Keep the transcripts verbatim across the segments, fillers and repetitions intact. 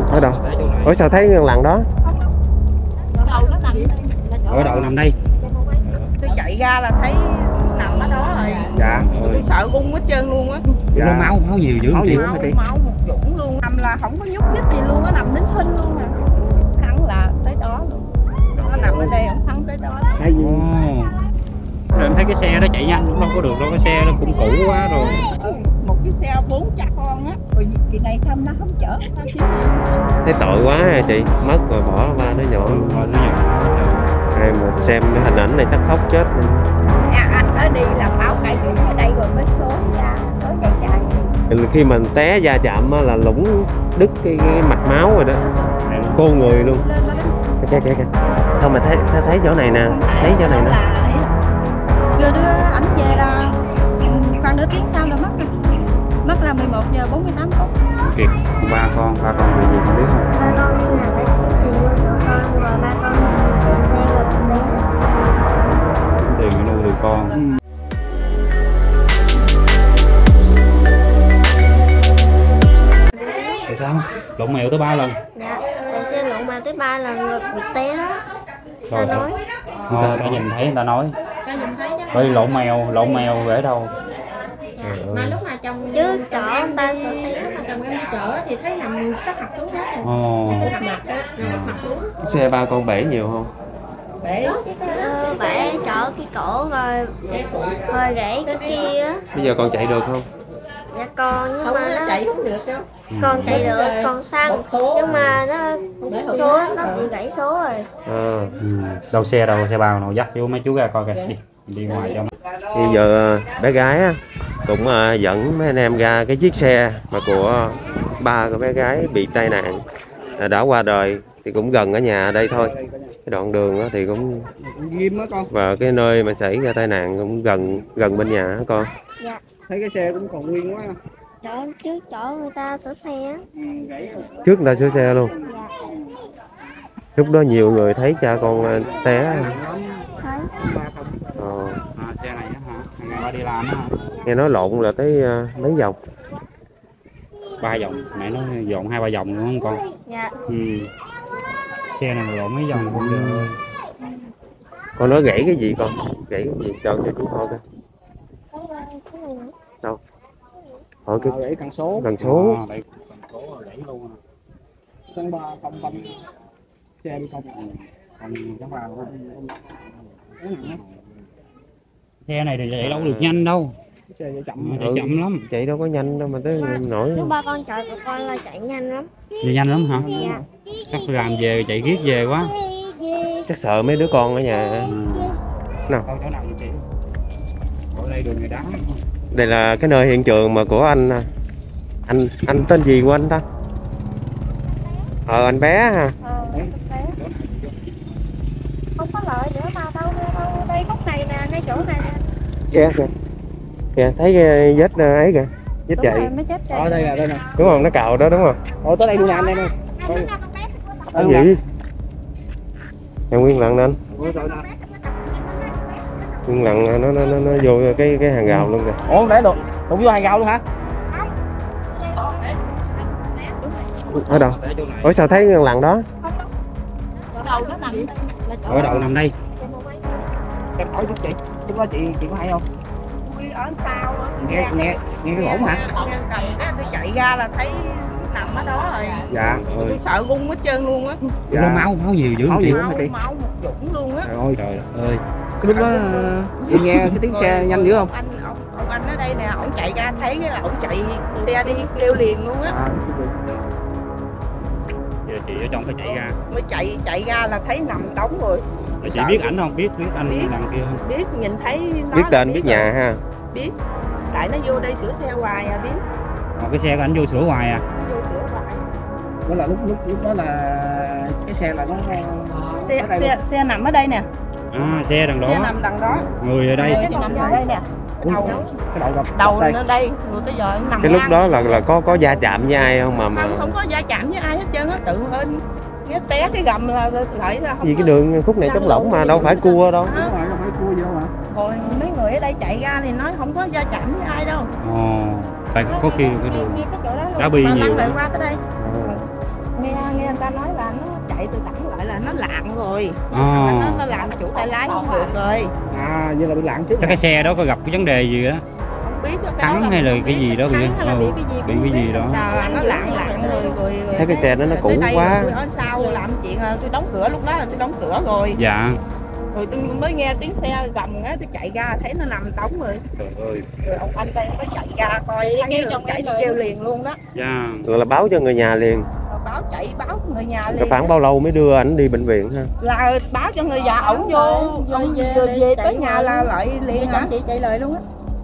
Ở đâu? Ủa sao thấy lần đó? Ở đậu nằm đây. Tôi chạy ra là thấy nằm ở đó rồi. Dạ. Tôi sợ gung hết trơn luôn á. Dạ. Nó máu máu nhiều dữ máu chị. Máu, máu một dũng luôn. Nằm là không có nhúc nhích gì luôn á, nằm nín thinh luôn mà. Thắng là tới đó luôn. Nó nằm ở đây không thắng tới đó. Thấy gì? Em thấy cái xe đó chạy nhanh cũng đâu có được đâu, cái xe nó cũng cũ quá rồi. Một chiếc xe bốn cha con á, rồi kỳ này thăm nó không chở ba xíu. Thấy tội quá à chị, mất rồi bỏ ba đứa nhỏ. Thôi nó nhỏ. Ai mà xem cái hình ảnh này chắc khóc chết luôn. À, anh ở đi làm báo cải tiến ở đây rồi mới số ra, số chạy chạy. Khi mình té va chạm là lũng đứt cái, cái mạch máu rồi đó, cô người luôn. Kìa kìa kìa. Sao mà thấy sao thấy chỗ này nè, thấy chỗ này nè. Đưa đứa ảnh về là khoảng nửa tiếng sau là mất rồi. Mất là mười một giờ bốn mươi tám phút. Kịp ba con, ba con bị gì không biết không? Ba con đi làm để tiền nuôi tụi con, rồi ba con đi xe rồi té. Tiền nuôi tụi con. Ừ. Tại sao? Lộn mèo tới ba lần. Dạ, rồi xe lộn mèo tới ba lần rồi bị té đó. Ta nói. Ờ, đã nhìn thấy người ta nói. Sao nhìn thấy đó? Ơi lộn mèo, lộn mèo để đâu? Dạ. Mà lúc mà chồng Chứ chở người ta sợ xe. lúc mà chồng em đi chợ thì thấy nằm sắp mặt xuống hết rồi. Ồ. Sắp mặt đó, nằm mặt xuống. Xe ba con bể nhiều không? Bể. Ờ, bẻ chở cái cổ rồi rồi gãy cái kia á. Bây giờ còn chạy được không? Dạ con nhưng Không mà nó nó chạy không được đâu. con chạy được, con xăng nhưng mà nó số nó bị gãy số rồi. À. Ừ. Đâu xe đâu, xe bao nào dắt vô mấy chú ra coi kìa, đi đi ngoài cho. Bây giờ bé gái á, cũng dẫn mấy anh em ra cái chiếc xe mà của ba của bé gái bị tai nạn đã qua đời, thì cũng gần ở nhà ở đây thôi. Cái đoạn đường á thì cũng và cái nơi mà xảy ra tai nạn cũng gần gần bên nhà hả con? Dạ. Thấy cái xe cũng còn nguyên quá. Chở trước chở người ta sửa xe á. Trước người ta sửa xe luôn. Dạ. Lúc đó nhiều người thấy cha con té. Thấy. Ờ. À, xe này á hả? Ngày ba đi làm á hả? Nghe nói lộn là tới uh, mấy vòng? Ba vòng, mẹ nói dọn hai ba vòng đúng không con? Dạ. Ừ. Xe này lộn mấy vòng con trời. Con nói gãy cái gì con? Gãy cái gì? Cho cho chú coi coi. Đâu? Hỏi cái Gãy cần số. cần số. À, đây cần số gãy luôn. Tháng ba không không xe đi không. Còn tháng ba xe này thì chạy đâu được nhanh đâu. Xe chạy chậm. Chạy chậm lắm. Chạy đâu có nhanh đâu mà tới nổi. Nếu ba con chạy tụi con là chạy nhanh lắm. Chạy nhanh lắm hả? Dạ. Chắc phải làm về chạy riết về quá. Chắc sợ mấy đứa con ở nhà. Ừ. Nào. Đâu chỗ nào vậy chị? Ở đây đường này đá. Đây là cái nơi hiện trường mà của anh anh anh tên gì của anh ta? Ờ anh bé ha. Ờ, bé. Không có lợi nữa mà đâu, đâu đây khúc này nè, ngay chỗ này nè. Kìa kìa. Kìa thấy cái vết ấy kìa, vết Đúng chạy. rồi, mới chết Ở đây là đây nè. Đúng không? Nó cào đó đúng không? Ồ tới đây luôn nè anh em ơi. Cái gì? Em nguyên lặng nè anh. Nguyên lặng nó nó nó nó vô cái cái hàng rào luôn kìa. Ủa để được. Đụng vô hàng rào luôn hả? Ở đâu? Ủa sao thấy nguyên lặng đó? Đầu nó nằm. Ở đậu nằm đây. Em hỏi chút chị. Lúc đó chị chị có hay không? Ui, ở sau á. Nghe nghe nghe cái ổn hả? Tôi chạy ra là thấy nằm ở đó rồi. Dạ. Tôi sợ gung hết trơn luôn á. Dạ. Nó máu máu nhiều dữ Máu chị. nhiều. Máu, máu một dũng luôn á. Trời ơi trời ơi. Cái lúc đó chị nghe cái tiếng xe nhanh dữ không? Anh ông, ông anh ở đây nè, ổng chạy ra thấy cái là ổng chạy xe đi kêu liền luôn á. À, Giờ chị ở trong phải chạy ra. Mới chạy chạy ra là thấy nằm đóng rồi. Rồi chị biết ảnh không? Biết biết anh Biết. đằng kia không? Biết nhìn thấy nó Biết tên là biết rồi. nhà ha. Biết. Tại nó vô đây sửa xe hoài à, biết. Còn cái xe của anh vô sửa hoài à? Nó vô sửa hoài. đó là lúc lúc lúc đó là cái xe là nó Xe, ở đây xe, luôn. xe nằm ở đây nè. À xe đằng đó. Xe nằm đằng đó. Người ở đây. Người thì nằm ở đây nè. Đầu, Cái đầu gặp đầu đây. nó đây, người tới giờ nằm Cái lúc ngang. đó là là có có va chạm với ai không mà mà Không, không có va chạm với ai hết trơn á, tự lên cái té cái gầm là lại ra không vì có- cái đường khúc này trống lỏng mà đâu phải cua đâu. Đó. Đúng rồi, không phải cua vô mà. Rồi mấy người ở đây chạy ra thì nói không có va chạm với ai đâu. Ồ. Tại có khi cái đường Cái chỗ đó đá bi mà nhiều lăn lại lắm. qua tới đây. Ờ. Nghe ta nói là nó chạy từ tặng lại là nó lạng rồi. À. Nó, nó làm chủ tay lái không được rồi. À như là bị lạng trước. Chắc cái xe đó có gặp cái vấn đề gì đó, Không biết cái thắng đó hay là cái gì đó bị Thắng hay là ừ, bị cái gì bị cũng cái không gì biết. đó. là nó lạng lạng rồi, rồi, rồi Thấy cái xe đó nó cũ tới đây quá. Tôi ở sau làm chuyện là tôi đóng cửa, lúc đó là tôi đóng cửa rồi. Dạ. Rồi tôi mới nghe tiếng xe gầm á, tôi chạy ra thấy nó nằm đóng rồi. Trời ơi. Rồi ông anh đây mới chạy ra coi, thấy trong chạy đi kêu liền luôn đó. Dạ. Rồi là báo cho người nhà liền. Rồi báo chạy báo người nhà Rồi liền. khoảng bao lâu mới đưa ảnh đi bệnh viện ha? Là báo cho người già ổng vô, ông về, về, về về chạy tới nhà là luôn. lại liền Liền hả? hả? Chị chạy lời luôn á.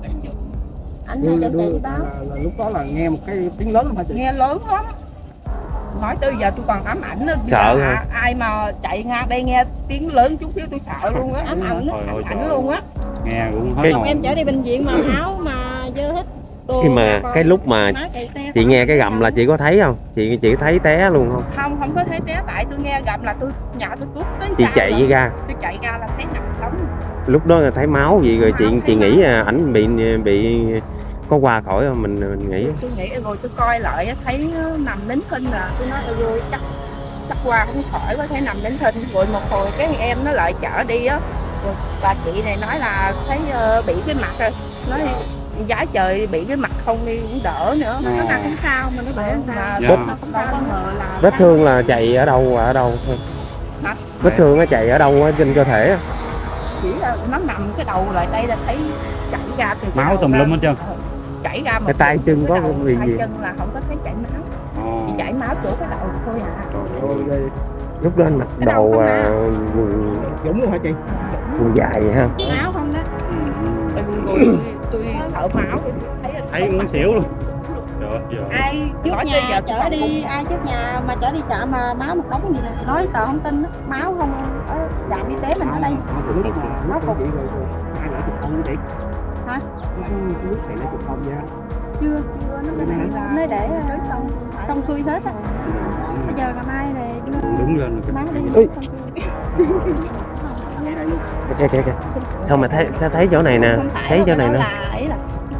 Anh Đưa, chạy đưa, chạy đưa, đi báo. là, là lúc đó là nghe một cái tiếng lớn lắm hả chị? Nghe lớn lắm. Nói tới giờ tôi còn ám ảnh đó. Sợ Giờ hả? ai mà chạy ngang đây nghe tiếng lớn chút xíu tôi sợ luôn á. Ám ảnh á, Trời ơi, ám trời ảnh ơi. luôn á. Nghe cũng hết Cái- Chồng hồn. em chở đi bệnh viện mà áo mà dơ hết đồ. Khi mà con cái lúc mà má chạy xe chị không nghe cái có gầm là đâu. chị có thấy không? Chị chị thấy té luôn không? Không, không có thấy té, tại tôi nghe gầm là tôi nhà tôi cút tới Chị xa chạy rồi. với ra. Tôi chạy ra là thấy nằm đóng. Lúc đó là thấy máu gì rồi chị Máu, chị thấy nghĩ à, ảnh bị bị có qua khỏi không? Mình mình nghĩ Tôi nghĩ rồi tôi coi lại á, thấy nó nằm nín thinh là tôi nói rồi chắc chắc qua không khỏi, có thấy nằm nín thinh. Rồi một hồi cái em nó lại chở đi á, rồi bà chị này nói là thấy uh, bị cái mặt rồi, nói giá trời bị cái mặt không đi cũng đỡ nữa. Nó nói không sao mà nó bể không sao. Mà Dạ. đâu có ngờ là vết thương là chạy ở đâu ở đâu thôi. Hả? Vết thương nó chạy ở đâu ở trên cơ thể á? chỉ là nó nằm cái đầu lại đây là thấy chảy ra từ cái Máu đầu tùm ra. lum hết trơn. Chảy ra mà Cái tay chân có đầu, bị tay gì? chân là không có thấy chảy máu, Ồ. chỉ chảy máu chỗ cái đầu thôi à. Trời ơi. Lúc đó anh mặc Cái đầu đồ không à, à? quần, Dũng luôn hả chị? quần dài vậy ha? Áo không đó. Ừ, ừ. Tại vì rồi tôi, tôi sợ máu, tôi thấy Thấy muốn xỉu luôn. Trời ơi, trời ơi. ai Trước nói nhà tới giờ tôi chở còn đi cũng- ai trước nhà mà chở đi chợ mà máu một đống gì nè, nói sợ không tin á. Máu không ở trạm y tế mình ở đây. Lúc mà lúc con chị rồi rồi ai lại chụp không chị? Hả? Lúc thầy lại chụp không vậy? Chưa chưa nó để nó để tới xong xong xuôi hết á. Bây giờ ngày mai này đưa Đứng lên rồi. máu đi Ui. xong xuôi. Ngay đây luôn. Kìa kìa kìa. Sao mà thấy sao thấy chỗ này nè? không phải Thấy đâu, chỗ cái này đó nè. là ấy là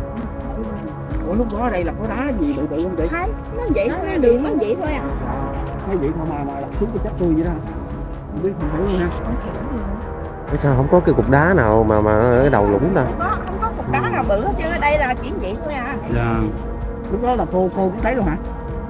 Ủa lúc đó ở đây là có đá gì bự bự không chị? thấy nó vậy thôi, đường nó vậy thôi à. Thấy vậy thôi mà mà đặt xuống cái chết tôi vậy đó. Không biết không hiểu luôn ha. Ủa sao không có cái cục đá nào mà mà ở cái đầu lũng ta? Không có không có cục đá nào bự hết chứ, ở đây là chỉ vậy thôi à. Dạ. Lúc đó là cô cô cũng thấy luôn hả?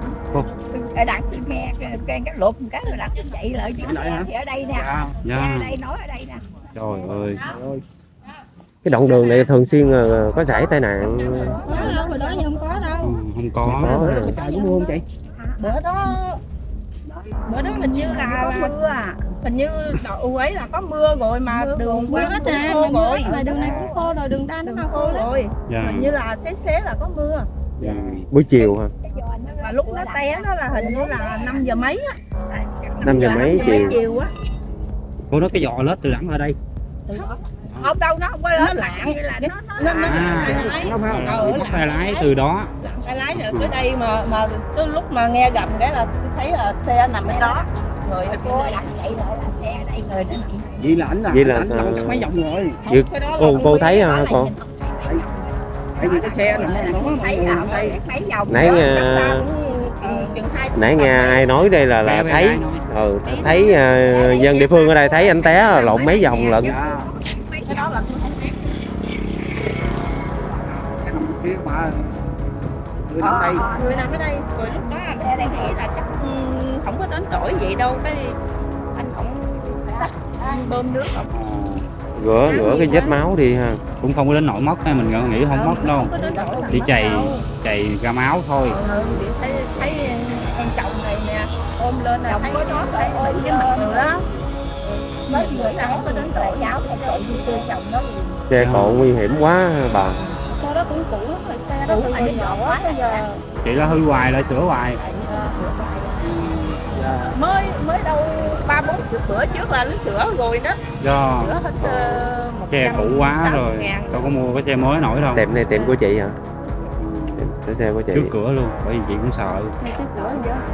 Ở đặng tôi nghe cái cái cái lột một cái rồi đặt tôi chạy lại chứ. Chạy lại hả? Thì ở đây nè. Dạ. Dạ. Ở đây nói ở đây nè. Trời ơi. Trời ơi. Cái đoạn đường này thường xuyên ờ, có xảy tai nạn. Có đâu hồi đó giờ không có Ừ, đâu. không có. Có. Cái trời cũng mưa không chị? Bữa đó bữa đó hình như là có mưa à. Hình như đầu ấy là có mưa rồi mà đường Mưa qua hết cũng trà khô mà rồi. mà đường này cũng khô rồi, đường đa nó Đường không khô khô lắm. rồi. Dạ. Hình như là xế xế là có mưa. Dạ. Buổi chiều ha. Mà lúc nó té nó là hình như là năm giờ mấy á. Năm giờ mấy chiều. chiều á. Cô nói cái giò lết từ đẳng ở đây. Không đâu, nó không có lớn lạng, nó nó nó À. tay lái. Không không. Ờ, Bắt tay lái từ đó. lạng tay lái rồi tới đây mà mà tới lúc mà nghe gầm cái là tôi thấy là xe nằm ở đó, người nó cô đặt chạy lại là xe ở đây, người nó nằm. Vậy là ảnh là Vậy là, ảnh lộn ờ, chắc mấy vòng rồi. Vậy Cái đó là cô không cô có thấy gì hả đó cô? là Tại vì cái xe là nó nó thấy mọi là người đây. thấy vòng Nãy đó, nghe- chắc sao cũng chừng hai Nãy nghe ai nói đây là là Bé thấy bé nói. ừ, thấy ờ, dân địa phương ở đây thấy anh té lộn mấy vòng lận. Dạ. cái đó là tôi thấy Kia mà người nằm đây. Người nằm ở đây. rồi lúc đó anh sẽ nghĩ là chắc ừ, không có đến đổi gì đâu, cái anh không xách anh bơm nước không Rửa rửa cái vết máu đi ha. Cũng không có đến nỗi mất hay mình nghĩ không mất đâu. không có đến đổi là Chỉ mất chày đâu. chày ra máu thôi. Ừ, chị thấy thấy em chồng này nè ôm lên là thấy nó thấy ôm cái mặt rồi đó, mấy người ta không có đến đổi giáo không tội gì tôi chồng nó liền. Xe cộ nguy hiểm quá bà. Xe đó cũng cũ lắm rồi, xe đó từ hồi nhỏ quá bây giờ. Chị đã hư hoài lại sửa hoài. mới mới đâu ba bốn chục bữa trước là nó sửa rồi đó, Do sửa hết uh, một xe trăm cũ quá sáu mươi rồi. ngàn. Đâu có mua cái xe mới nổi đâu. Tiệm này tiệm của chị hả? Tiệm sửa xe của chị. Trước cửa luôn, bởi vì chị cũng sợ. Ngay trước cửa vậy đó.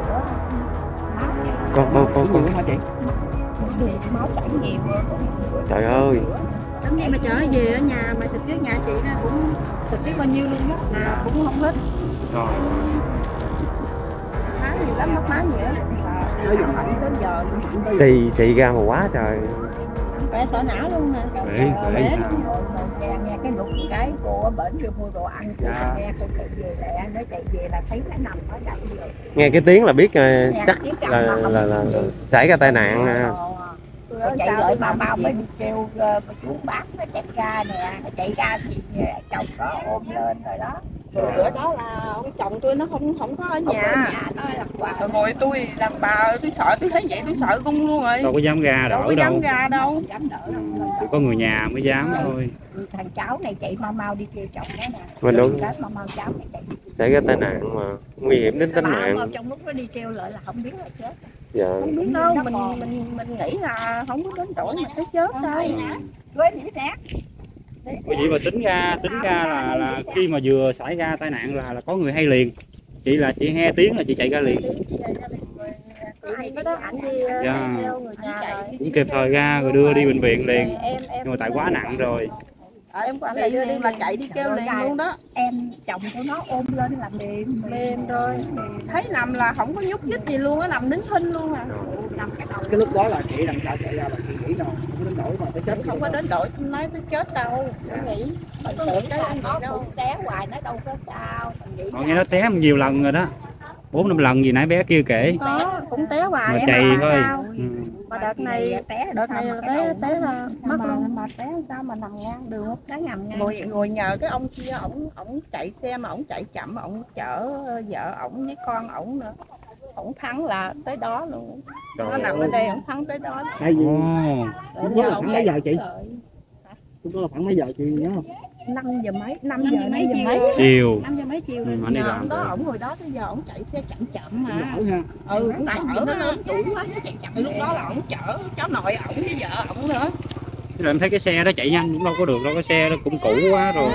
Con con con Nhiều con. hả chị? Máu chảy nhiều rồi. Trời ơi. Đến khi mà trở về ở nhà mà xịt trước nhà chị nó cũng xịt biết bao nhiêu luôn đó, nào cũng không hết. Rồi. Má nhiều lắm, mất má nhiều lắm. Nó dùng thẳng đến giờ xì xì ra mà quá trời. Bé sợ não luôn mà. Bể, bể sao? nghe nghe cái đục cái cô ở bển chưa mua đồ ăn cô Dạ. nghe cô chạy về lẹ nó chạy về là thấy cái nằm ở đây rồi. Nghe cái tiếng là biết uh, chắc là là, là là xảy ra tai nạn. Nó chạy lại mau mau mới đi kêu uh, chú bác nó chạy ra nè, nó chạy ra thì chồng nó ôm lên rồi đó. Rồi bữa đó là ông chồng tôi nó không không có ở nhà, nhà nó làm quà. Rồi ngồi tôi làm bà tôi sợ, tôi thấy vậy tôi sợ gung luôn rồi. Đâu có dám ra đâu đỡ có đâu. dám ra đâu. Dám đỡ Ừ, chỉ có người nhà mới dám thôi. Thằng cháu này chạy mau mau đi kêu chồng nó nè. Mình đúng. Cái mau mau cháu này chạy. Xảy ra tai nạn mà nguy hiểm đến tính mạng. Trong lúc nó đi kêu lại là không biết là chết. Dạ. Không biết đâu, mình mình mình nghĩ là không có đến tuổi mà tới chết đâu. Với nghĩ rác. Bởi vậy mà tính ra tính ra là là khi mà vừa xảy ra tai nạn là là có người hay liền. Chị là chị nghe tiếng là chị chạy ra liền. Có đó ảnh đi Dạ. theo người nhà rồi. Cũng kịp thời ra rồi đưa đi bệnh viện liền. Em em Nhưng mà tại quá nặng rồi. Em có anh đưa đi là chạy đi kêu liền luôn đó. Em chồng của nó ôm lên làm mềm mềm rồi. Thấy nằm là không có nhúc nhích gì luôn á, nằm nín thinh luôn à. Nằm cái đầu. cái lúc đó là chị làm sao chạy ra là chị nghĩ đâu không có đến đổi mà tới chết. Không có đến đổi nói tới chết đâu. Tôi nghĩ mình tưởng cái anh gì đâu té hoài nó đâu có sao. Họ nghe nó té nhiều lần rồi đó. Bốn năm lần gì nãy bé kia kể. có cũng té hoài Mà em chạy mà thôi. sao? Ừ. Mà đợt này đợt này là té té là mất luôn. Mà té sao mà nằm ngang đường cái nằm ngang. Ngồi ngồi nhờ cái ông kia ổng ổng chạy xe mà ổng chạy chậm, ổng chở vợ ổng với con ổng nữa. Ổng thắng là tới đó luôn. Trời Nó nằm ở đây ổng thắng tới đó. Tại vì Ồ. lúc đó là khoảng mấy giờ chị? Lúc đó là khoảng mấy giờ chị nhớ không? năm giờ mấy, năm giờ năm giờ mấy. Chiều. năm giờ mấy chiều Ừ, rồi. anh đi Nhờ làm ổng đó rồi. ổng hồi đó tới giờ ổng chạy xe chậm chậm mà. Lỡ ha. Ừ, cũng đỡ nó lớn tuổi quá nó chạy chậm. Lúc đó là ổng chở cháu nội ổng với vợ ổng nữa. Rồi em thấy cái xe đó chạy nhanh cũng đâu có được đâu, cái xe đó cũng cũ quá rồi.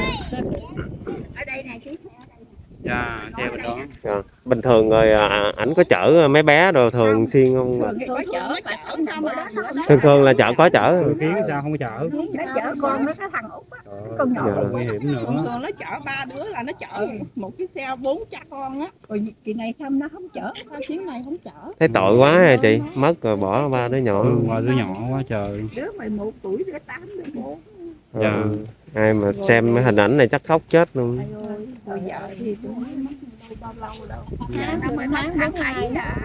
Ở đây này chứ. Dạ, xe bên đó. Dạ. Bình thường rồi à, ảnh có chở mấy bé đồ thường xuyên không? Có chở chở sao mà đó. Thường thường là chở có chở. Thường khiến sao không có chở. Nó chở con nó cái thằng Út á. Con nhỏ. Dạ, nguy hiểm nữa. Thường thường nó chở ba đứa là nó chở một chiếc xe bốn cha con á. Rồi kỳ này không nó không chở, hai chuyến này không chở. Thấy tội quá à chị, mất rồi bỏ ba đứa nhỏ. Ừ, qua đứa nhỏ quá trời. Đứa mười một tuổi, đứa tám, đứa bốn. Dạ. Ừ. Ai mà xem cái hình ảnh này chắc khóc chết luôn. Rồi vợ thì cũng mất bao lâu đâu. Tháng Nó mới mất tháng tháng bốn bảy ngày. à.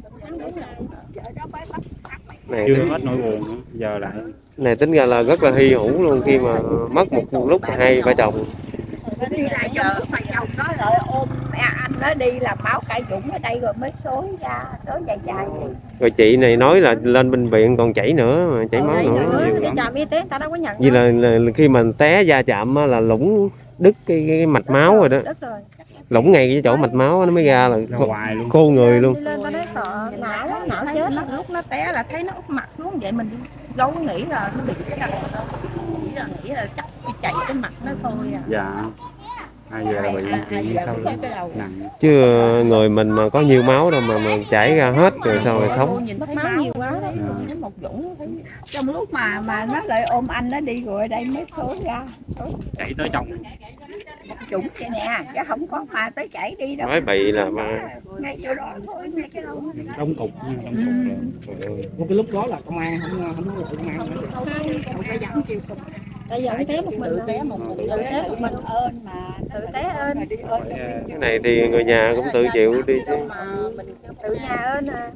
Vợ đó mới mất tháng bảy. Này, Chưa tính, hết nỗi buồn nữa, giờ lại. này tính ra là rất là hy hữu luôn khi mà mất một lúc hai vợ chồng. Đi lại giờ thằng chồng nó lại ôm mẹ anh nó đi làm báo cải dũng ở đây rồi mới xối ra, xối dài dài. Rồi chị này nói là lên bệnh viện còn chảy nữa mà chảy máu nữa. nhiều Đi lắm. trạm y tế người ta đâu có nhận. Vì là, là, là khi mà té va chạm á, là lũng đứt cái, cái mạch máu rồi đó, Đất rồi. lũng ngay cái chỗ mạch máu nó mới ra là Ra khô, hoài luôn. khô người luôn. Đi lên ta nói sợ não á, não Thấy chết. nó, lúc nó té là thấy nó úp mặt xuống vậy mình đâu có nghĩ là nó bị cái nào đâu. Nghĩ là nghĩ là chắc bị chạy cái mặt nó thôi à. Dạ. Ai về là bị chuyện sao cái đầu nặng. Chứ người mình mà có nhiều máu đâu mà mà chảy ra hết rồi sao mà sống. nhìn thấy máu nhiều quá đấy, thấy một dũng thấy trong lúc mà mà nó lại ôm anh nó đi rồi ở đây mới xối ra, xối Chạy tới chồng. một dũng xe nè, chứ không có mà tới chảy đi đâu. Nói bậy là mà Ngay chỗ đó thôi, ngay cái đâu. Đông cục nha, đông cục rồi. Một cái lúc đó là công an không không nói là công an nữa. Không phải dám chịu cùng. Bây giờ té một mình. Tự té một mình, tự té một mình ơn mà Tự té ơn. cái này thì người nhà cũng tự chịu đi chứ. mà mình Tự nhà ơn à.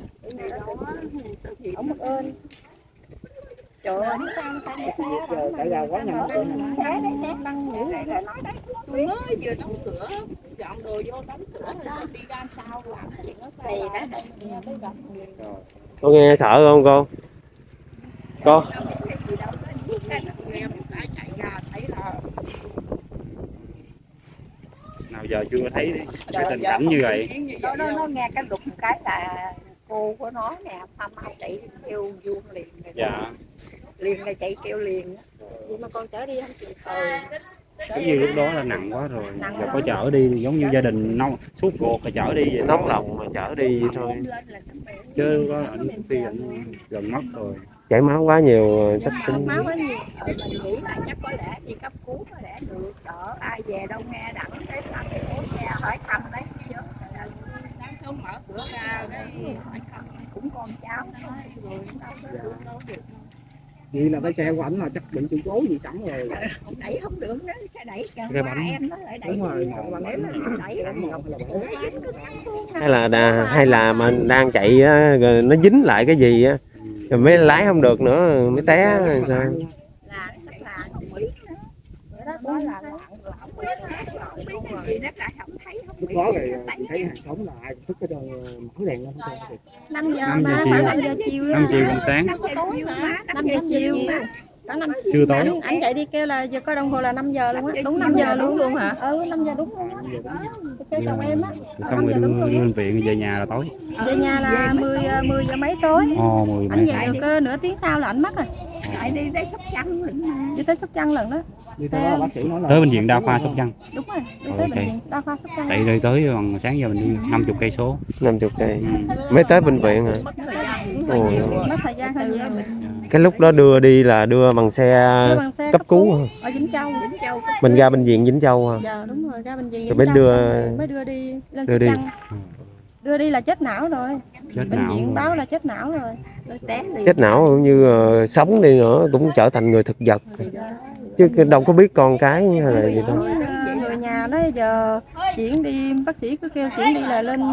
không một ơn. Trời ơi, nó sang sang cái xe Giờ xảy ra quá nhanh. té đấy, té năng nhữ này là nói đấy. Tôi mới vừa đóng cửa, dọn đồ vô đóng cửa rồi đi ra sao làm chuyện đó. Thì đã đây nghe mới gặp người. Có nghe sợ không cô? Cô Chạy ra thấy là Nào giờ chưa thấy cái tình cảnh như vậy. nó, nó, nó nghe cái đục một cái là cô của nó nè, mau mau chạy kêu vuông liền. Dạ. Liền là chạy kêu liền. Vậy mà con chở đi không chịu. Ừ. Cái gì lúc đó là nặng quá rồi. Giờ có chở đi giống như gia đình nông suốt ruột là chở đi vậy. nóng lòng mà chở đi vậy thôi. Chứ có ảnh khi ảnh gần mất rồi. Chảy máu quá nhiều chắc cũng Máu quá nhiều. Ừ, mình nghĩ là chắc có lẽ đi cấp cứu có lẽ được đỡ ai về đâu nghe đặng cái thằng cái nghe hỏi thăm đấy chứ. Sáng sớm mở cửa ra cái hỏi thăm cũng có con cháu nó nói rồi đâu được. Vậy là cái xe của ảnh là chắc bị sự cố gì sẵn rồi. Đẩy không được đó, cái đẩy cả Cái ba bánh. em nó lại đẩy. Đúng rồi, không bánh để bánh nó đẩy bánh không là bánh. Hay là đà, hay là mà đang chạy á, rồi nó dính lại cái gì á, rồi mới lái không được nữa mới té rồi sao? Là chắc là không biết nữa. Đó, đó là là không biết nữa. Không biết cái gì nó lại không thấy không Lúc biết. đó thì thấy hàng xóm là ai cũng thức cái đèn mở đèn lên không cho. năm giờ Năm giờ mà chiều. phải năm giờ chiều năm chiều còn sáng. Năm giờ chiều mà, năm giờ chiều cả năm Chưa tối. anh, anh chạy đi kêu là giờ coi đồng hồ là năm giờ luôn á, đúng năm giờ luôn luôn hả? Ừ, năm giờ đúng luôn á. Kêu chồng em á. Xong rồi đưa, đưa lên viện về nhà là tối. Về nhà là mười mười giờ mấy tối. Ồ, mười Anh mấy. về được uh, nửa tiếng sau là anh mất rồi. chạy đi tới Sóc Trăng rồi mà. Đi tới Sóc Trăng lần đó. Như thế là bác sĩ nói là Tới bệnh viện đa khoa Sóc Trăng. Đúng rồi, đi Rồi, tới ok. bệnh viện đa khoa Sóc Trăng. Chạy đi tới bằng sáng giờ mình đi năm mươi cây số. năm mươi cây Ừ. mới tới bệnh viện hả? Mất thời gian. Ồ. Mất thời gian hơn nhiều. Cái lúc đó đưa đi là đưa bằng xe Đưa bằng xe cấp cứu hả? ở Vĩnh Châu. Vĩnh Châu cấp Mình ra bệnh viện Vĩnh Châu hả? Dạ đúng rồi, ra bệnh viện Rồi Vĩnh mới Châu đưa- xong mới đưa đi lên đưa Sóc đi. Trăng. Đưa đi là chết não rồi. Chết Bệnh não viện rồi. báo là chết não rồi. rồi té liền. Chết não cũng như ờ, sống đi nữa cũng trở thành người thực vật, chứ đâu có biết con cái hay là gì đâu. Rồi, ờ, người nhà nói giờ chuyển đi, bác sĩ cứ kêu chuyển đi là lên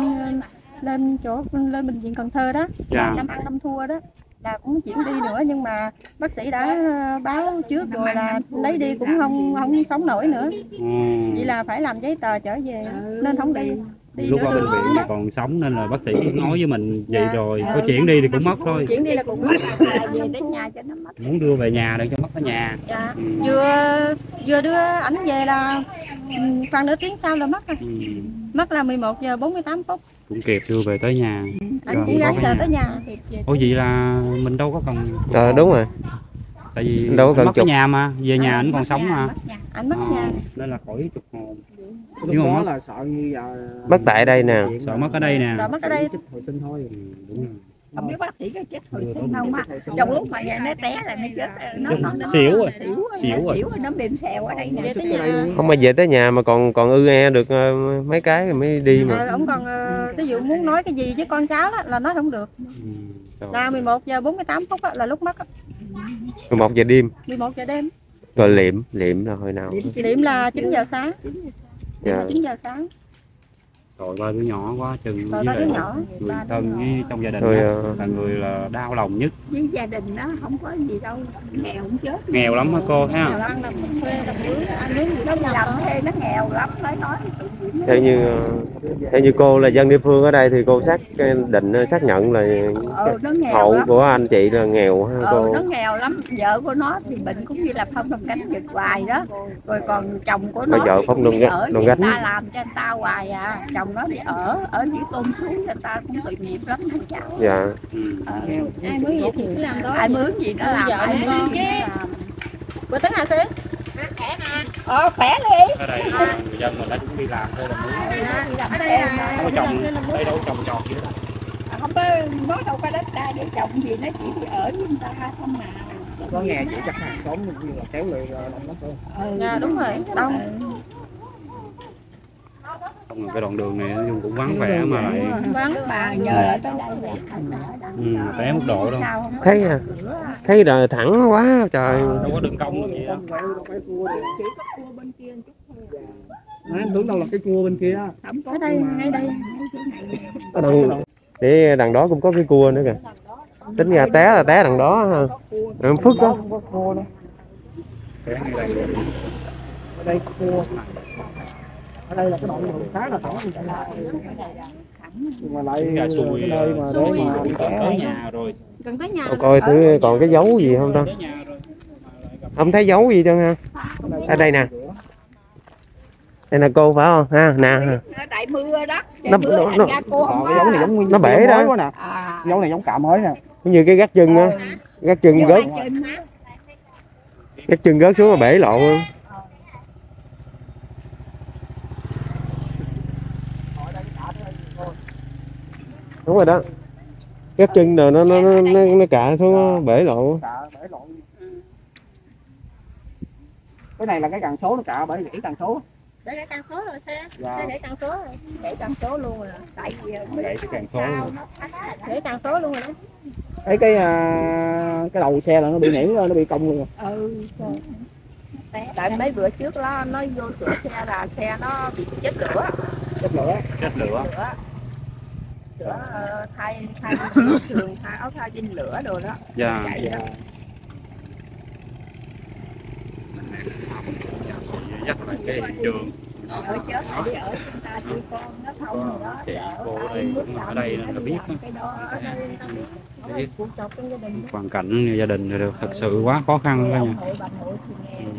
lên chỗ lên bệnh viện Cần Thơ đó, Dạ. năm ăn năm thua đó, là cũng chuyển đi nữa, nhưng mà bác sĩ đã báo trước rồi là lấy đi cũng không không sống nổi nữa, Ừ. vậy là phải làm giấy tờ trở về nên không đi. Đi Lúc nữa ở bệnh đường viện cũng mà mất. còn sống nên là bác sĩ nói với mình vậy Dạ. rồi, có chuyển đi thì cũng mất thôi. Chuyển đi là cũng mất. Là về đến nhà cho nó mất. Muốn đưa về nhà để cho mất ở nhà. Dạ. Ừ. Vừa vừa đưa ảnh về là ừ, khoảng nửa tiếng sau là mất rồi. Ừ. Mất là mười một giờ bốn mươi tám phút. Cũng kịp đưa về tới nhà. Anh Rồi, cũng có gắn cái chờ nhà. tới nhà. Ủa vậy là mình đâu có cần. Ờ đúng rồi. Tại vì Đâu có anh cần mất cái chụp. nhà mà, về nhà anh còn Mất sống nhà, mà. mất nhà. Anh mất Ờ, nhà. nên là khỏi chụp hồn. lúc Nhưng mà đó mất- là sợ như giờ Mất tại đây nè. Sợ mất ở đây nè. Sợ mất ở đây. chích hồi sinh thôi. Ừ, đúng rồi. Không biết bác sĩ cái chết hồi sinh đâu mà trong lúc mà nhà nó té là nó chết nó nó nó Xỉu rồi. xỉu rồi, Xỉu nó rồi. xỉu rồi nó mềm xèo ở đây nè. Về tới nhà. Không mà về tới nhà mà còn còn ư e được ờ, mấy cái rồi mới đi mà. À, ông còn ờ, ví dụ muốn nói cái gì với con cháu đó, là nói không được. Ừ, rồi. Là mười một giờ bốn mươi tám phút á, là lúc mất á. mười một giờ đêm mười một giờ đêm. rồi liệm liệm là hồi nào? Điểm là chín giờ sáng. Dạ. chín giờ sáng. Rồi ba đứa nhỏ quá chừng Rồi với ba đứa lại nhỏ. người thân với trong gia đình Rồi, đó, ờ, là người là đau lòng nhất. Với gia đình nó không có gì đâu, nghèo cũng chết. Nghèo lắm hả cô Nào ha? là ăn làm thuê làm nướng, ăn nướng gì Nó đó làm thuê nó nghèo lắm, nói nói tự nhiên nó Theo như ờ, theo như cô là dân địa phương ở đây thì cô xác định xác nhận là ờ, nó nghèo hộ lắm. của anh chị là nghèo ha Ờ, cô? nó nghèo lắm, vợ của nó thì bệnh cũng như là phong đồng cánh giật hoài đó, rồi còn chồng của nó Mà vợ thì phong cũng đồng đi gánh- ở đồng với người gánh. ta làm cho người ta hoài à, chồng nó đi ở ở dưới tôn xuống người ta cũng tội nghiệp lắm thằng cháu. Dạ. Ừ. Ờ, ai mướn gì thì cứ làm đó. ai mướn gì nó Mướn làm, vợ ai nuôi mướn con. gì nó làm. Bữa tính hả Xí? Ờ khỏe đi. Ở đây người dân người ta cũng đi làm thôi là muốn. Đi làm Ở đây thêm là mà. Không có trồng, đây đâu có trồng trọt gì đâu. Không có nó đâu có đất đai để trồng gì, nó chỉ đi ở với người ta không nào. Có nghe vậy chắc hàng xóm như là kéo người đông lắm thôi. Ừ. Dạ đúng rồi, đông. Không rồi cái đoạn đường này nói chung cũng vắng vẻ mà lại Vắng. Bà nhờ ở tới đây vậy thành ở đây. ừ, té mức độ đâu. Sao không có Thấy à, thấy là thẳng quá trời. Đâu có đường cong được gì đâu. chỉ có cua bên kia một chút thôi. Đấy, tưởng đâu là cái cua bên kia. Không có Ở đây, ngay đây. Đằng, để đằng đó cũng có cái cua nữa kìa. Tính ra té là té đằng đó ha. Rồi phức đó. Có cua đó. Té ngay đây. Ở đây có cua. Ở đây là cái đoạn đường khá là thẳng, nhưng mà lại Gà xùi, cái nơi mà để xùi. mà bị Tới té. nhà rồi. Gần tới nhà. Cô coi thử còn cái dấu gì không ta? Tới nhà rồi. Không thấy dấu gì đâu ha. Ở đây nè. Đây là cô phải không? Ha, nè. ha. nó đại mưa đó. Nó- Mưa nó- thành nó- ra cua Ờ, không cái có. giống này giống nguyên Nó bể đó. mới quá nè. À. Giống này giống cà mới nè. Như cái gác chân á. Gác chân Nhưng gớt, mà trên má. gác chân gớt xuống mà bể lộn luôn. Đúng rồi đó. Gác chân rồi nó nó nó nó, nó cạ xuống nó bể lộn. Cà bể lộn. Cái này là cái càng số nó cà bể gãy càng số. để cái căn số rồi xe, Dạ. xe để căn số rồi, để căn số luôn rồi, tại vì Để cái càng số luôn. để căn số luôn rồi đó. Thấy cái à, cái đầu xe là nó bị nỉu, nó bị cong luôn. ừ tại mấy bữa trước đó nó vô sửa xe là xe nó bị chết lửa Chết lửa. Chết lửa. lửa sửa uh, thay thay thường thay áo thay pin lửa đồ đó. Dạ. Chạy đó. Dắt lại cái hiện trường. Ở chết lại đi ở chúng ta đi con nó không rồi đó. Chị cô ở đây cũng ở đây nên nó biết đó. Cái đó ở đây nó biết. Nó là cuộc sống trong gia đình. Hoàn cảnh gia đình rồi thật sự quá khó khăn đó nha. Hội bà nội thì nghèo.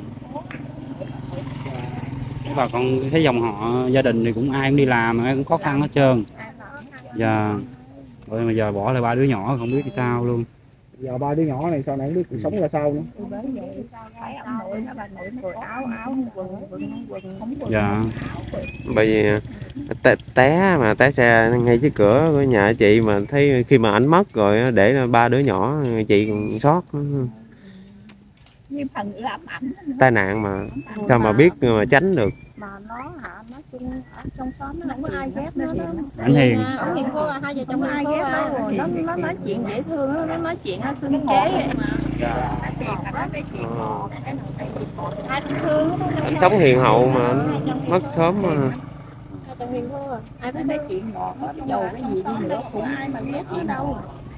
Nếu bà con thấy dòng họ gia đình thì cũng ai cũng đi làm, ai cũng khó khăn hết trơn. Dạ. Rồi mà giờ bỏ lại ba đứa nhỏ không biết sao luôn. Giờ ba đứa nhỏ này sau này không biết cuộc sống ra sao nữa. Thấy ông nội nó bà nội nó áo áo quần quần quần không quần. Dạ. Bởi vì té, té mà té xe ngay trước cửa của nhà chị mà thấy khi mà ảnh mất rồi để ba đứa nhỏ chị còn sót. Như phần làm ảnh Tai nạn mà sao mà biết mà tránh được. mà nó hả nó chung ở trong xóm nó không có ai ghét nó đó. Ảnh hiền. Ảnh hiền cô à, hai vợ chồng Không ai cô ghét à. nó nó nó nói chuyện dễ thương nó, nó nói chuyện nó xinh chế vậy. Ai cũng thương nó. Anh sống hiền hậu mà anh mất sớm mà. Hai chồng hiền cô à. Ai cũng nói chuyện ngọt hết dầu cái gì đi nữa cũng ai mà ghét nó đâu.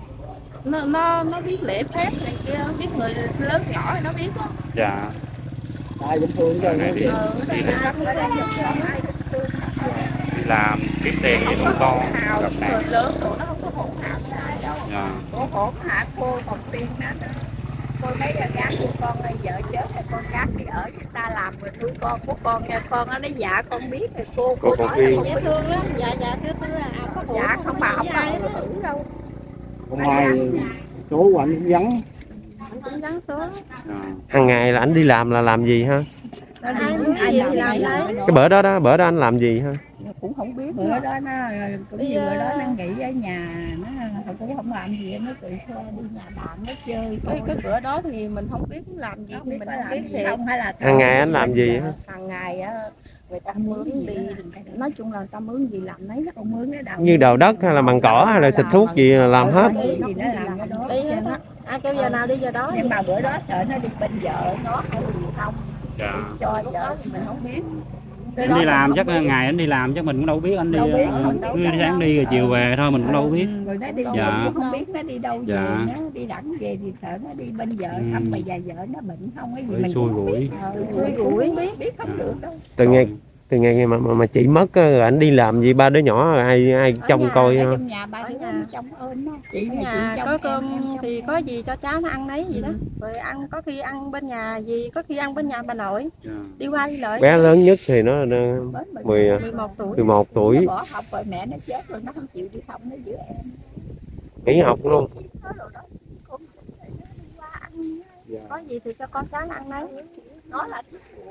Nó nó nó biết lễ phép này kia, biết người lớn nhỏ thì nó biết đó. Dạ. Ai cũng thương cho nó. Đi, Ờ, ở đây ai cũng ai cũng thương. đi làm kiếm tiền để nuôi con Hào gặp người nạn. lớn tụi nó không có hỗn hào với ai đâu. Dạ. Cô hỗn hả cô còn tiền nữa. Cô thấy là gác của con hay vợ chết hay con gác thì ở người ta làm người nuôi con của con nha, con nó nói dạ con biết thì cô Cô cô còn nói khuyên. là Dễ không thương lắm, dạ dạ thưa thưa à. Có phụ dạ không mà không ai đâu đó. thử đâu. Còn mai số của anh cũng vắng. Anh cũng gắn số. Dạ. Hàng ngày là anh đi làm là làm gì ha? Nó Ai đi muốn ai gì làm thì làm gì đấy. Cái bữa đó đó, bữa đó anh làm gì ha? cũng không biết bữa đó nó cũng như bữa đó nó nghỉ ở nhà nó cũng không làm gì nó tự xe đi nhà bạn nó chơi cái cái bữa đó thì mình không biết làm gì mình không biết thì không hay là Hàng ngày anh làm gì á? hàng ngày á người ta mướn đi nói chung là người ta mướn gì làm nấy nó không mướn cái đầu Như đào đất hay là bằng cỏ hay là xịt thuốc gì là làm hết. gì nó làm cái đó Đi hết á. Ai kêu giờ nào đi giờ đó. nhưng mà bữa đó sợ nó đi bên vợ nó hay gì không Dạ. cho vợ thì mình không biết. Anh đi làm chắc ngày anh đi làm chắc mình cũng đâu biết anh đi. Đâu biết, ờ, không đâu cứ đâu sáng đâu. đi rồi chiều về thôi mình cũng đâu biết. Rồi nó đi đâu Dạ. biết, không biết nó đi đâu về Dạ. nó đi đẳng về thì sợ nó đi bên vợ Ừ. thăm bà già vợ nó bệnh không cái gì Rồi mình xui cũng không rủi. biết. Ờ, xui rủi biết biết không được đâu. Từ ngày từ ngày mà mà, mà chị mất á, rồi anh đi làm gì ba đứa nhỏ rồi ai ai Ở trông nhà, coi ở ha? trong nhà ba đứa nó trông ơn nó chị Ở này nhà chị trông có em, cơm em trông thì em. có gì cho cháu nó ăn đấy gì đó. Rồi ăn có khi ăn bên nhà gì, có khi ăn bên nhà bà nội. Dạ. Đi qua đi lại. Bé lớn nhất thì nó, nó Bến mình mười đi mười một tuổi. mười một nó tuổi, bỏ học rồi mẹ nó chết rồi nó không chịu đi học nó giữ em nghỉ học luôn. nó rồi đó con nó đi qua ăn Dạ. Có gì thì cho con cháu nó ăn đấy. nó là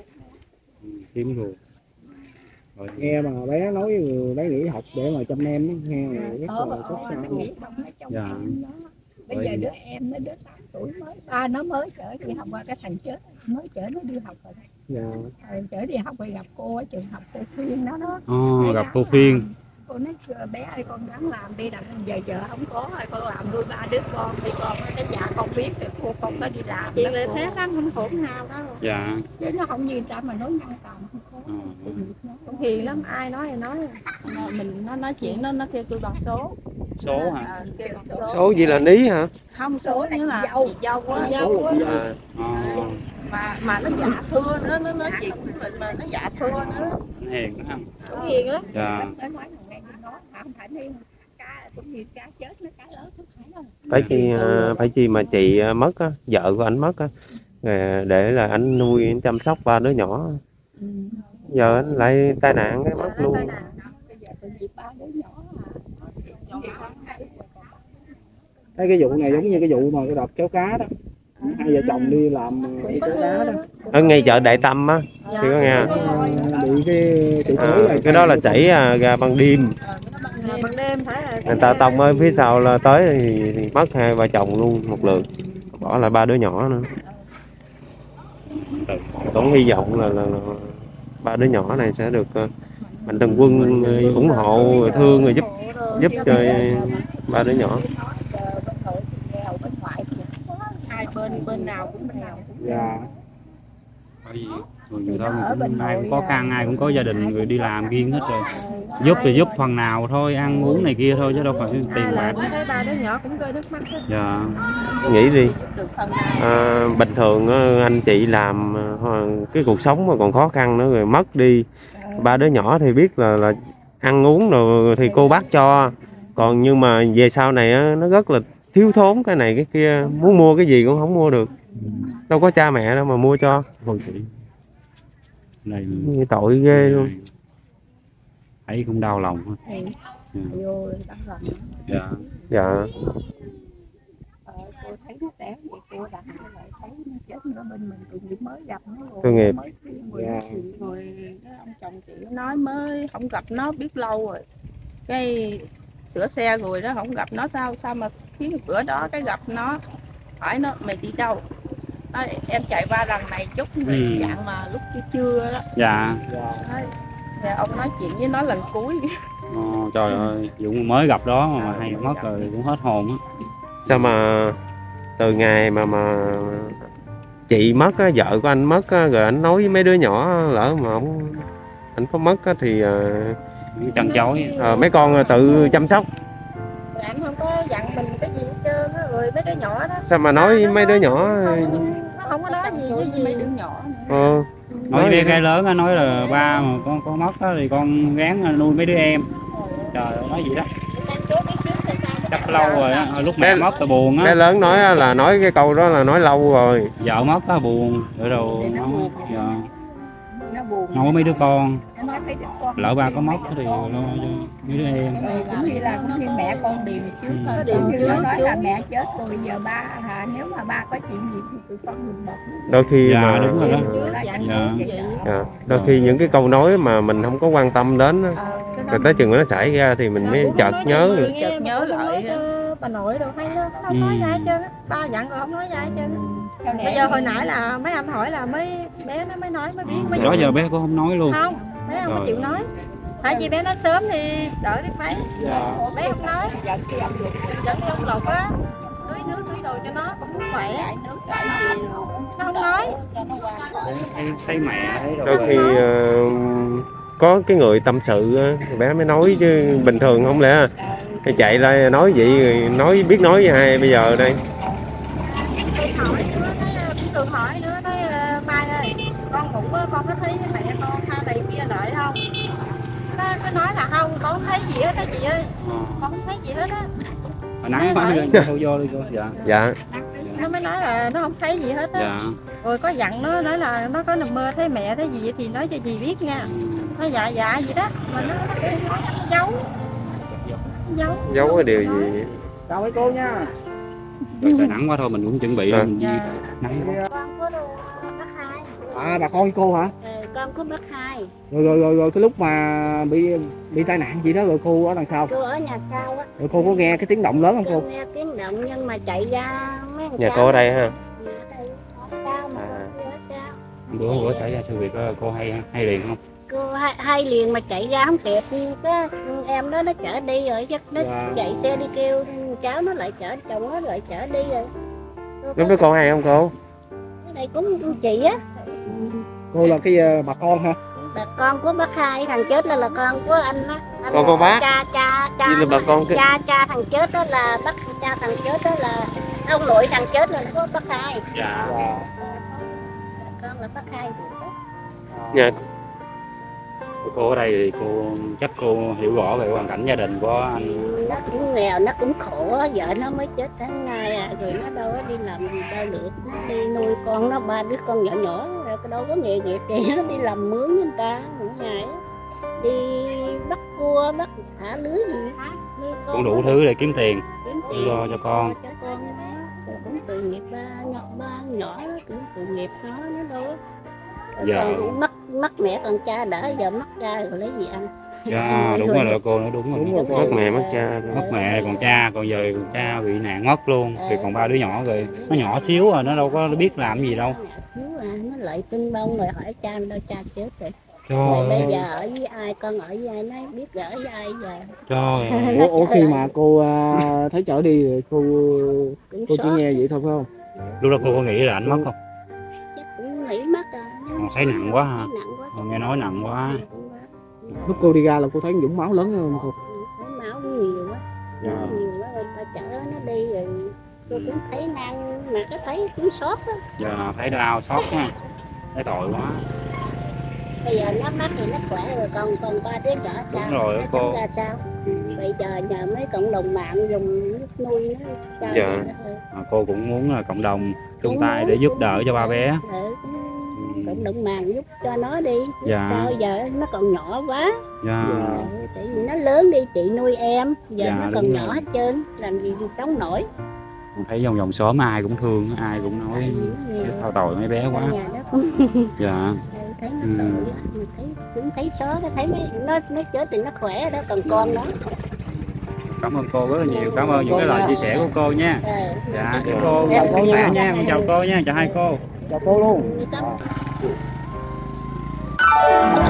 Ừ, kiếm ruột. Rồi. Nghe mà bé nói người bé nghỉ học để mà chăm em á, nghe là rất ờ, là ờ, xót xa. nó nghĩ không nó trong Dạ. em nó bây giờ đứa em nó đứa tám tuổi mới ba nó mới chở đi học qua cái thằng chết mới chở nó đi học rồi Dạ. rồi chở đi học rồi gặp cô ở trường học cô khuyên nó đó Ồ, gặp cô Phiên. cô nói bé ơi con gắng làm đi đặng giờ giờ không có rồi con làm nuôi ba đứa con thì con nói dạ con biết thì cô không có đi làm Chuyện đó lệ cô. phép lắm, không khổ nào đâu. Dạ. chứ nó không như người ta mà nói ngăn tạm không có Ờ. Cũng hiền lắm, ai nói thì nói. Mà mình nó nói chuyện nó nó kêu tôi bằng số. Số hả? Ờ, kêu bằng số. Số gì là ní hả? Không số nữa là dâu. dâu á Dâu á. À, Ờ. mà mà nó dạ thưa nữa nó nói chuyện với mình mà nó dạ thưa nữa Hiền đó không? Cũng hiền lắm. Dạ. nói nói thằng nghe đi nói không phải đi cá cũng như cá chết nó cá lớn không phải đâu phải chi à, phải chi mà chị à, mất á, vợ của anh mất á, rồi để là anh nuôi anh chăm sóc ba đứa nhỏ. Giờ anh lại tai nạn cái mất luôn. bây giờ tôi chỉ ba đứa nhỏ à Thấy cái vụ này giống như cái vụ mà cái đợt kéo cá đó. Hai vợ chồng đi làm đi kéo cá đó. Ở ngay chợ Đại Tâm á, thì có nghe. À, bị cái trụ À, tử cái đó là xảy à, ra ban đêm, Mà ban đêm phải là người ta tông ở phía sau là tới thì, thì mất hai vợ chồng luôn một lượt, bỏ lại ba đứa nhỏ nữa. Cũng hy vọng là, là, là ba đứa nhỏ này sẽ được mạnh thường quân ủng hộ thương rồi giúp giúp cho ba đứa nhỏ. Hai bên bên nào cũng nghèo. Dạ. Bởi vì người nhiều thân cũng ai cũng khó khăn, ai cũng có gia đình người đi làm riêng hết rồi. Giúp thì giúp phần nào thôi, ăn uống này kia thôi chứ đâu phải tiền bạc. Thấy ba đứa nhỏ cũng rơi nước mắt hết. Dạ. Nghĩ đi, à, bình thường anh chị làm cái cuộc sống mà còn khó khăn nữa rồi mất đi ba đứa nhỏ thì biết là là ăn uống rồi thì cô bác cho, còn nhưng mà về sau này nó rất là thiếu thốn cái này cái kia, muốn mua cái gì cũng không mua được, đâu có cha mẹ đâu mà mua cho. Thôi chị này tội ghê luôn. Thấy cũng đau lòng thôi. Dạ. Dạ. Cô thấy nó té vậy cô đặt lại thấy nó chết nó bên mình tụi chị mới gặp nó rồi. Tội nghiệp. Rồi ông chồng chị nói mới không gặp nó biết lâu rồi. Cái sửa xe rồi đó không gặp nó sao sao mà khiến cửa đó cái gặp nó, hỏi nó mày đi đâu, nói em chạy qua lần này chút rồi Ừ. dạng mà lúc chưa trưa đó. Dạ. Nói, rồi ông nói chuyện với nó lần cuối. Ồ, trời ơi, Dũng mới gặp đó mà hay mất rồi cũng hết hồn á. Sao mà từ ngày mà mà chị mất á, vợ của anh mất á, rồi anh nói với mấy đứa nhỏ lỡ mà ông anh có mất á, thì uh, Chăn chối. uh, mấy con tự chăm sóc. Rồi anh không có dặn mình cái gì hết trơn á, rồi mấy đứa nhỏ đó. Sao mà nói với mấy đứa nhỏ? Nó không có nói gì với gì. Mấy đứa nhỏ Ờ, Nói với cái lớn á, nói là ba mà con con mất á thì con gán nuôi mấy đứa em. Trời ơi, nói gì đó. Chắc lâu rồi á, lúc mẹ mất tôi buồn á. cái lớn nói là nói cái câu đó là nói lâu rồi. Vợ mất á buồn, rồi đầu nói giờ nó buồn. không có mấy đứa con, Nó nói mấy đứa con lỡ ba có mất thì lo cho mấy đứa em. cũng như là cũng như mẹ con điềm trước thôi. Ừ. Điềm trước nói là mẹ chết rồi bây giờ ba hả, nếu mà ba có chuyện gì thì tụi con mình bật. Đôi khi Dạ mà đúng rồi đó. Dạ. à, đôi khi những cái câu nói mà mình không có quan tâm đến á, rồi tới chừng nó xảy ra thì mình mới chợt nhớ được. Chợt nhớ lại á. Bà nội đồ hay đó, nó không nói ra hết trơn á. Ba dặn rồi không nói ra hết trơn á. Bây giờ hồi nãy là mấy anh hỏi là mấy bé nó mới nói mới biết mới Đó giờ bé cũng không nói luôn. không, bé không có Rồi. chịu nói. Tại vì bé nói sớm thì đỡ đi thấy. Dạ. Bé không nói. Dẫn đi ông lột á, tưới nước tưới đồ cho nó cũng khỏe. Nó không nói. Thấy, thấy mẹ thấy Đôi khi ờ, có cái người tâm sự á, bé mới nói chứ bình thường không lẽ hay chạy ra nói vậy rồi nói biết nói với ai bây giờ đây. Tôi hỏi nữa, thấy cũng tự hỏi nữa, thấy Mai ơi, con cũng con có thấy mẹ con tha này kia lợi không? Nó cứ nói là không, con không thấy gì hết á chị ơi, con không thấy gì hết á. nắng quá đi cô vô đi cô. Dạ. Dạ. Nó mới nói là nó không thấy gì hết á. Dạ. Rồi có dặn nó nói là nó có nằm mơ thấy mẹ thấy gì thì nói cho dì biết nha. Nó dạ dạ gì đó, mà nó, nó giấu. Giấu. Giấu cái điều gì? Chào mấy cô nha. Rồi trời nắng quá thôi mình cũng chuẩn bị À. mình đi nắng quá. Con có đồ bác hai. À bà con với cô hả? Ừ, con có bác hai. Rồi rồi rồi rồi cái lúc mà bị bị tai nạn gì đó rồi cô ở đằng sau. Cô ở nhà sau á. Rồi cô có nghe cái tiếng động lớn không cô? Cô nghe tiếng động nhưng mà chạy ra mấy thằng Nhà cháu. cô ở đây ha. Nhà ở đây ở sao mà À. cô ở sao? Bữa bữa xảy ra sự việc đó, cô hay hay liền không? Cô hai, hai liền mà chạy ra không kịp, cái em đó nó chở đi rồi chắc nó Dạ. chạy xe đi kêu cháu nó lại chở chồng nó lại chở đi rồi. Cô Lúc có- đó con hay không cô? ở đây cũng chị á. Cô là cái ờ, bà con hả? Bà con của bác hai, thằng chết là là con của anh á. Anh Con của bác? Cha cha cha. Vậy là bà con cái- Cha cha thằng chết đó là bác, cha thằng chết đó là ông nội thằng chết là của bác hai. Dạ. Dạ. Con là bác hai. Nhà Cô ở đây thì cô chắc cô hiểu rõ về hoàn cảnh gia đình của anh. Nó cũng nghèo, nó cũng khổ á, vợ nó mới chết tháng nay à, rồi nó đâu có đi làm đâu được, nó đi nuôi con nó, ba đứa con nhỏ nhỏ, rồi cái đâu có nghề nghiệp gì, nó đi làm mướn với người ta mỗi ngày á. Đi bắt cua, bắt thả lưới gì nữa. Nuôi con Cũng đủ nó, thứ để kiếm tiền. kiếm tiền lo cho con. cho con nó. Rồi cũng từ nghiệp ba nhỏ ba nhỏ đó, cũng từ nghiệp nó nó đâu có. Rồi Dạ. còn cũng mất mất mẹ còn cha đỡ, giờ mất cha rồi lấy gì ăn. Dạ đúng rồi, là cô nói đúng rồi. Đúng rồi. mất mẹ mất cha. Mất mẹ còn cha, còn giờ cha bị nạn mất luôn, thì còn ba đứa nhỏ rồi, nó nhỏ xíu à, nó đâu có biết làm gì đâu. Nhỏ xíu à, nó lại sinh bông rồi hỏi cha đâu, cha chết rồi. Rồi bây Trời giờ ở với ai, con ở với ai, nói biết ở với ai giờ. trời. ủa, ủa khi mà cô à, thấy chở đi thì cô Cũng cô chỉ xót, nghe vậy thôi phải không? Lúc đó cô có nghĩ là anh mất không? chắc cũng nghĩ mất à. Ờ, thấy nặng quá ha. Thấy nặng quá. Ờ, nghe nói nặng quá. Lúc cô đi ra là cô thấy dũng máu lớn hơn không? Thấy máu nhiều quá, Dạ. nhiều quá rồi ta chở nó đi rồi tôi cũng thấy năng mà có thấy cũng xót á. Giờ thấy đau xót quá, thấy tội quá. Bây giờ nó mắc thì nó khỏe rồi, còn còn ba đứa nhỏ sao? Đúng rồi nó cô. sống ra sao? Bây giờ nhờ mấy cộng đồng mạng dùng nước nuôi nó sao? Dạ. Nó thôi. À, cô cũng muốn là cộng đồng chung Cũng tay muốn, để giúp cũng đỡ muốn. cho ba bé. Ừ, cũng Ừ. cộng đồng mạng giúp cho nó đi. Giúp Dạ. sao giờ nó còn nhỏ quá. Dạ. Dạ. Ừ, tại vì nó lớn đi chị nuôi em, giờ Dạ, nó đúng còn rồi. nhỏ hết trơn, làm gì sống nổi. Con thấy vòng vòng xóm ai cũng thương, ai cũng Tại nói vì nó nhiều. thao tội mấy bé quá. Ở nhà nó cũng Dạ. ừ, thấy nó Ừ. tội á, mà thấy cũng thấy xót, nó thấy mấy nó nó chết thì nó khỏe đó, còn con nó. Cảm ơn cô rất là nhiều, cảm ơn những cái lời chia sẻ của cô nha. Ừ. Dạ, chúc cô Dạ, sức khỏe dạ. nha, con chào cô nha, chào hai cô. Chào cô luôn. Cảm-